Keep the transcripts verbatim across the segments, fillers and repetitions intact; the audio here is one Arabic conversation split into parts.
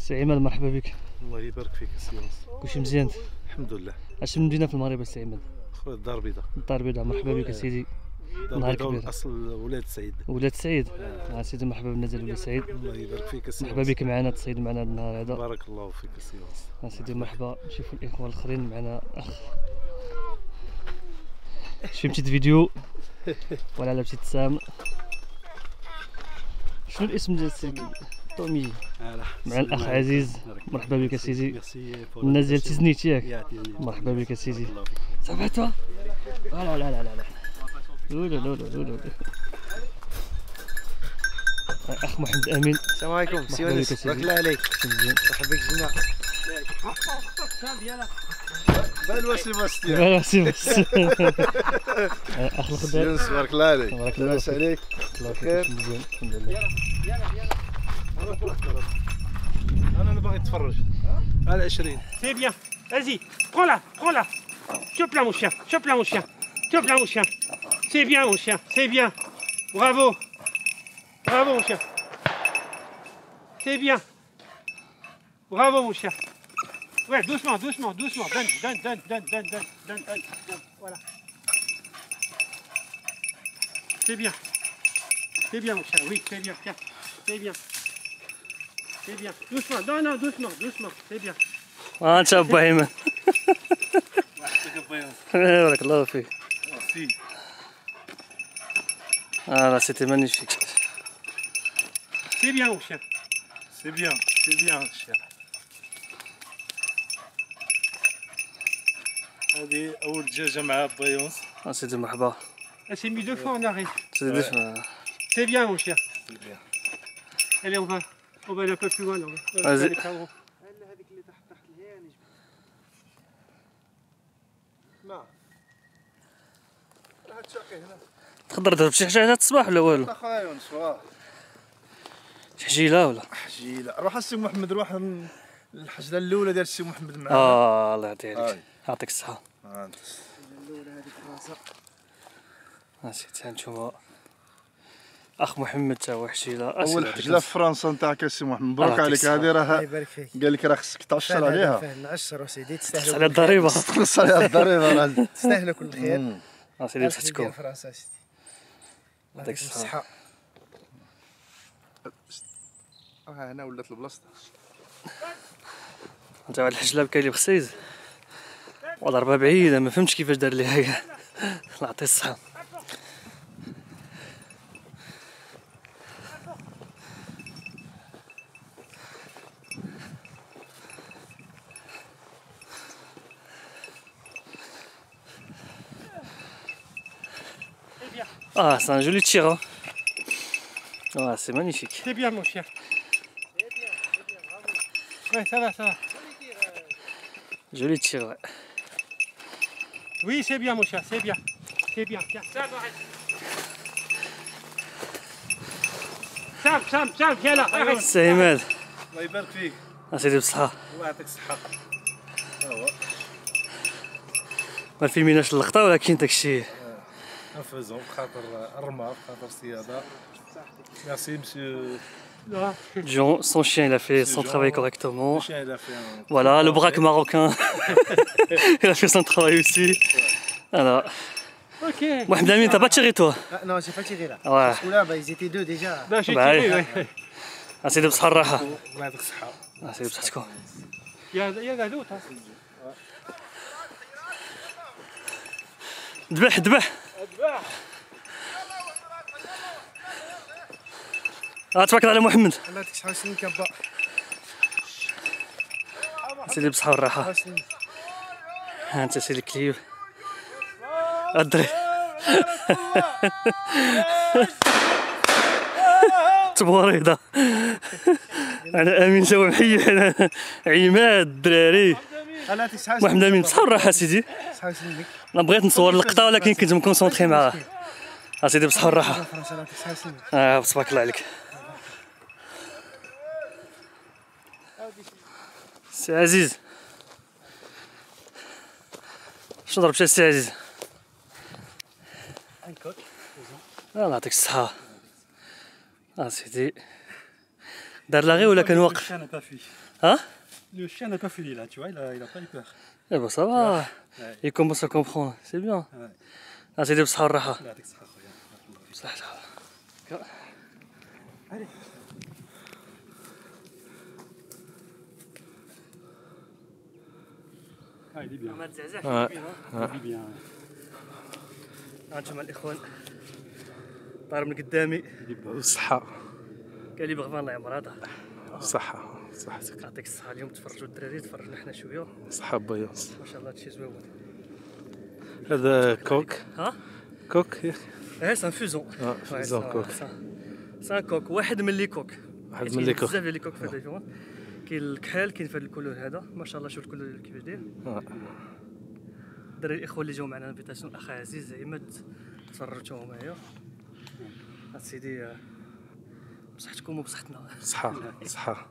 سي عماد مرحبا بك. الله يبارك فيك السي يونس. كلشي مزيان؟ الحمد لله. اش من مدينه في المغرب السي عماد؟ خويا الدار البيضاء. الدار البيضاء، مرحبا بك سيدي. نهار كبير. اصل ولاد سعيد. ولاد سعيد، اه سيدي مرحبا بالناس ديال ولاد سعيد. الله يبارك فيك السي مرحبا بك معنا تصيد معنا هذا النهار هذا. بارك الله فيك السي يونس. اه سيدي مرحبا. نشوفوا الاخوان الاخرين معنا اخ. فهمتي الفيديو ولا على بشي تسام؟ شنو الاسم ديال السيد تومي؟ مع الاخ عزيز، مرحبا بك سيدي. الناس ديال تيزنيت ياك؟ مرحبا بك سيدي. صافي لا لا لا لا لا لا لا لا لا. اخ محمد امين، السلام عليكم سي يونس، بارك الله عليك. مرحبا بك جينا. بالوا سي باستيان. بالوا سي باستيان. اخ الخضر يونس بارك الله عليك. بارك الله لاباس عليك؟ بخير مزيان الحمد لله. انا اللي باغي نتفرج على عشرين. C'est bien. Vas-y, prends-la, prends-la. Chope-la, mon chien. Chope-la, mon chien. Chope-la, mon chien. C'est bien, mon chien. C'est bien. Bravo. Bravo, mon chien. C'est bien. Bravo, mon chien. Ouais, doucement, doucement, doucement. Donne, donne, donne, donne, donne, donne, donne, donne, donne. Voilà. C'est bien. C'est bien, mon chien. Oui, c'est bien. Tiens. C'est bien. C'est bien. Doucement. Non, non, doucement, doucement. C'est bien. ها انت ابو ايمن. بارك الله فيك. اه سيتي مانيفيك. C'est bien, mon chien. C'est bien, c'est bien chien. هذه أول دجاجة مع با يونس. اه سيدي مرحبا. Elle s'est mise deux fois en arrêt. سيدي ديف. C'est bien, mon chien. C'est bien. Allez, on va, on va aller un peu plus loin. là. On va Vas-y. aller par en haut. تقدر تضرب شي حاجه هذا الصباح ولا والو؟ اخويا يونس واه. شي حجيله ولا؟ حجيله. روح السي محمد، روح الحجله الاولى ديال السي محمد معانا. اه الله يعطيك هاي. يعطيك الصحه. ها انت. الاولى هذيك راسها. ها سيدي هانتوما اخ محمد تا هو حجيله. اول حجله في فرنسا نتاعك السي محمد، مبروك الله عليك. يعطيك هذه الله راه يبارك فيك. قال لك راه خصك تعشر عليها. فهنا عشرة سيدي، تخلص تستاهلوا على الضريبه. تخلص عليها الضريبه راه. تستاهلوا كل خير. ها سيدي ألف بصحتكم. ديال فرنسا سيدي. الله يعطيكم الصحة. ها هنا ولات البلاصه. انت واحد الحجله بكاين لي بخسيز وضربها بعيده، ما فهمتش كيفاش دار ليها هي. الله يعطيه الصحه. Ah, c'est un joli tir. Hein. Ouais, c'est magnifique. C'est bien, mon chien. Ouais, ça va, ça va. Joli tir, ouais. Oui, c'est bien, mon chien, c'est bien. C'est bien. Tiens, Sam, arrête. Sam, Sam, Sam, viens là, arrête. C'est عماد. الله يبارك فيك. سيدي بصحة. الله يعطيك الصحه. ها هو ما فهميناش اللقطة ولكن داكشي. نفذهم بخاطر الرمى، بخاطر السياده. ميرسي مسيو. Jean, son chien il a fait C'est son Jean. travail correctement. Le chien il a fait un. Voilà, le braque marocain. Il a fait son travail aussi. Voilà. Ok. Mohamed Amin, t'as pas tiré toi? Ah, non, j'ai pas tiré là. Ouais. Parce que là, bah, ils étaient deux déjà. Bah, j'ai Bah, tiré, allez. ouais. Ah, c'est de بصحة الراحة. الله يعطيك الصحه. Ah, c'est de بصحتكم. Il y, a, il y en a d'autres. Hein. ذبح ذبح. اه تبارك على محمد. الله يعطيك الصحة وسنين كبا. سيدي بصحة والراحة. ها انت سيدي الكليب. الدري. تبوريضة. انا امين سوا محيي انا عماد الدراري. الله يعطيك الصحة محمد امين بصحة والراحة سيدي. الصحة وسنين. انا بغيت نصور اللقطة ولكن كنت مكونسونطري معاه. ها سيدي بصحة والراحة. فرنسا الله يعطيك الصحة وسنين. اه تبارك الله عليك. سي عزيز شنو ضربت السي عزيز؟ الله يعطيك الصحة. اه سيدي دار لاغي ولا كان واقف؟ ها؟ Le chien n'a pas fui là, tu vois, il a, il a pas eu peur. Eh ben ça va, Ouais. il commence à comprendre, c'est bien. Ouais. Ah, c'est des بصحة والراحة. لا يعطيك الصحة خويا. بصحة والراحة. Allez. Ah, il est bien. ما تزعزعش آه. Il est bien. هانتوما الإخوان، طار من قدامي بالصحة قال لي بغفان الله يعمر هذا. صحة صحتك. يعطيك الصحة. اليوم تفرجوا الدراري، تفرجنا حنا شوية. صحة بيونس. ما شاء الله هادشي زوين. هذا كوك. ها؟ كوك ياك. ايه سان فوزون. اه فوزون كوك. سان كوك، واحد من لي كوك. واحد من لي كوك. بزاف ديال لي كوك في هذا الفيلم. كاين الكحل، كاين في هذا الكولور هذا، ما شاء الله شوف الكولور كيفاش داير. اه الدراري الاخوه اللي جاو معنا انفيتاسيون الاخ عزيز، زعما تفرجتوا معايا. سيدي بصحتكم وبصحتنا. صحة صحة.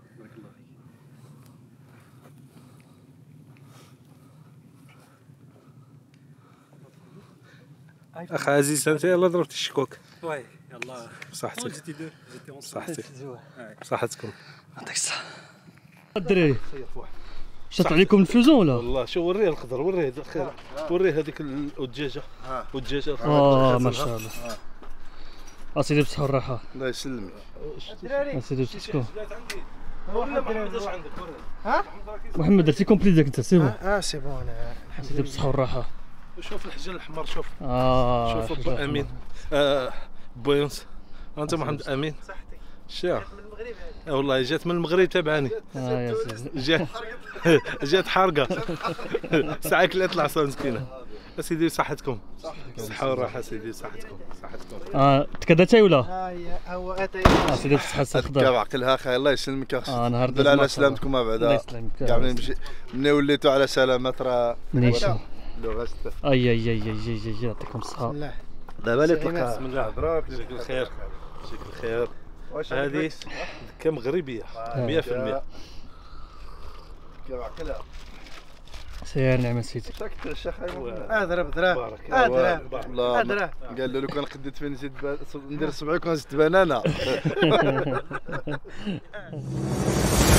اخ عزيز انت يلا ضربت الشكوك. Ouais, yallah. صحتك. J'étais deux, j'étais ensemble. صحتك. صحتكم. يعطيك الصحة. الدراري شط عليكم الفلوزون ولا؟ والله شو وريه الخضر، وريه خير، وريه هذيك الدجاجه والدجاجه. اه ما شاء الله. اسيدي بصحة والراحة. الله يسلمك. اسيدي بصحتكم. محمد اش عندك؟ ها؟ محمد درتي كومبلي داك انت سي بون. اه سي بون انا اسيدي بصحة والراحة. شوف الحجر الحمر، شوف اه شوف ابو امين. آه بويونس انت محمد امين. صحتك. شا والله جات من المغرب تابعاني. اه يا سيدي. جات جات حارقه ساعه كلات العصا مسكينه. اسيدي صحتكم. صحه والراحه سيدي، صحتكم صحتكم. اه تكداتي ولا؟ ها هي هو اتاي اسيدي بصحة كاع الخضر. عقلها اخي الله يسلمك اخي. اه نهار دل على سلامتكم ما الله بعدا. يسلمك. كاع منين مشي منين وليتوا على سلامات راه منيشان. لو غاست اي اي اي اي اي اي يعطيكم الصحة. الله دابا اللي بسم تلقى الله مبروك جزاك الخير جزاك الخير. واش هذه دكه مغربيه مية في المية. كاع عقلها سير نعم سيدي. سكت الشيخ اضرب ضرب بارك اضرب الله. اضرب قال له لو كان قديت فين نزيد ندير صبعي كون زدت بنانه.